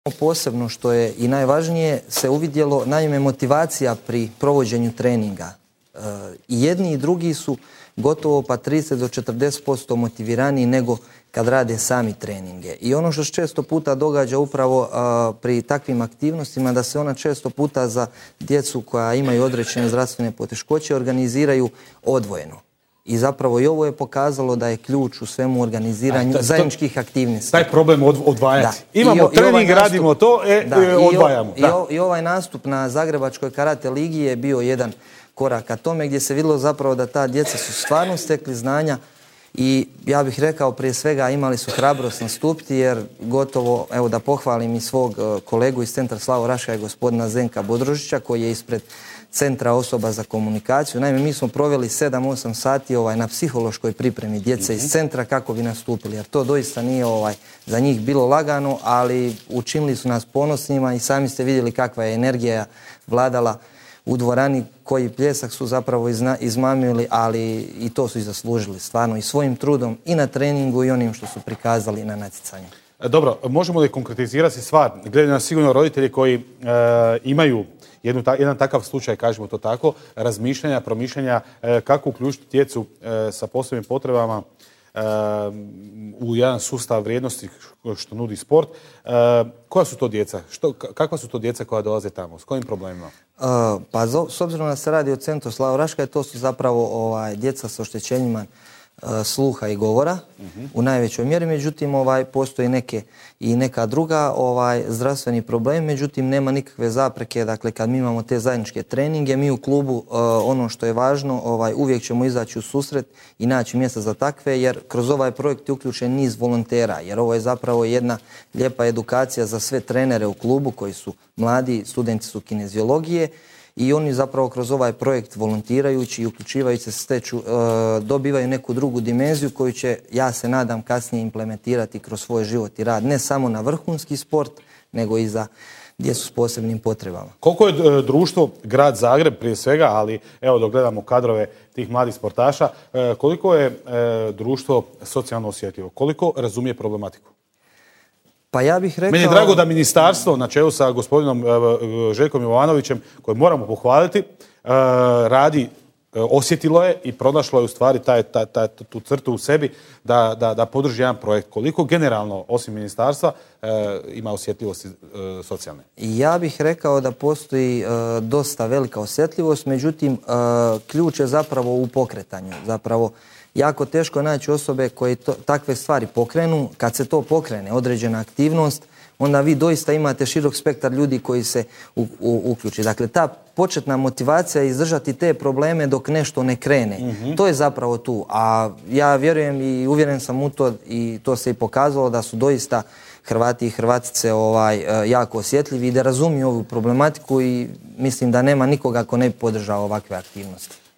Posebno što je i najvažnije se uvidjelo, naime, motivacija pri provođenju treninga. I jedni i drugi su gotovo pa 30 do 40% motiviraniji nego kad rade sami treninge. I ono što se često puta događa upravo pri takvim aktivnostima, da se ona često puta za djecu koja imaju određene zdravstvene poteškoće organiziraju odvojeno. I zapravo i ovo je pokazalo da je ključ u svemu organiziranju zajedničkih aktivnosti. Taj problem odvajati. Imamo trening, radimo to, odvajamo. I ovaj nastup na Zagrebačkoj karate ligi je bio jedan korak ka tome, gdje se vidjelo zapravo da ta djeca su stvarno stekli znanja i ja bih rekao prije svega imali su hrabrost nastupiti, jer gotovo, evo da pohvalim i svog kolegu iz Centra Slavo Raškaj, gospodina Zdenka Bodrožića, koji je ispred Centra osoba za komunikaciju. Naime, mi smo proveli 7-8 sati na psihološkoj pripremi djece iz centra kako bi nastupili, jer to doista nije za njih bilo lagano, ali učinili su nas ponosnima i sami ste vidjeli kakva je energija vladala u dvorani, koji pljesak su zapravo izmamili, ali i to su i zaslužili stvarno i svojim trudom i na treningu i onim što su prikazali na natjecanju. Dobro, možemo li konkretizirati stvar? Gledaju nas sigurno roditelji koji imaju jedan takav slučaj, kažemo to tako, razmišljanja, promišljanja, kako uključiti djecu sa posebnim potrebama u jedan sustav vrijednosti što nudi sport. Koja su to djeca? Kakva su to djeca koja dolaze tamo? S kojim problemima? Pa s obzirom da se radi o Centru Slavo Raškaj, to su zapravo djeca s oštećenjima sluha i govora u najvećoj mjeri, međutim postoji neka druga zdravstveni problem, međutim nema nikakve zapreke. Dakle, kad mi imamo te zajedničke treninge, mi u klubu ono što je važno, uvijek ćemo izaći u susret i naći mjesta za takve, jer kroz ovaj projekt je uključen niz volontera, jer ovo je zapravo jedna lijepa edukacija za sve trenere u klubu koji su mladi, studenti su kineziologije. I oni zapravo kroz ovaj projekt volontirajući i uključivajući se dobivaju neku drugu dimenziju koju će, ja se nadam, kasnije implementirati kroz svoj život i rad, ne samo na vrhunski sport, nego i za djecu s posebnim potrebama. Koliko je društvo, grad Zagreb prije svega, ali evo dok gledamo kadrove tih mladih sportaša, koliko je društvo socijalno osjetljivo? Koliko razumije problematiku? Pa ja bih rekao... Meni je drago da ministarstvo na čelu sa gospodinom Željkom Jovanovićem, koje moramo pohvaliti, radi, osjetilo je i pronašlo je u stvari tu crtu u sebi da podrži jedan projekt. Koliko generalno, osim ministarstva, ima osjetljivosti socijalne? Ja bih rekao da postoji dosta velika osjetljivost, međutim, ključ je zapravo u pokretanju. Zapravo, jako teško naći osobe koje takve stvari pokrenu. Kad se to pokrene, određena aktivnost, onda vi doista imate širok spektar ljudi koji se uključi. Dakle, ta početna motivacija je izdržati te probleme dok nešto ne krene. To je zapravo tu. A ja vjerujem i uvjeren sam u to, i to se i pokazalo, da su doista Hrvati i Hrvatice jako osjetljivi i da razumiju ovu problematiku, i mislim da nema nikoga ko ne bi podržao ovakve aktivnosti.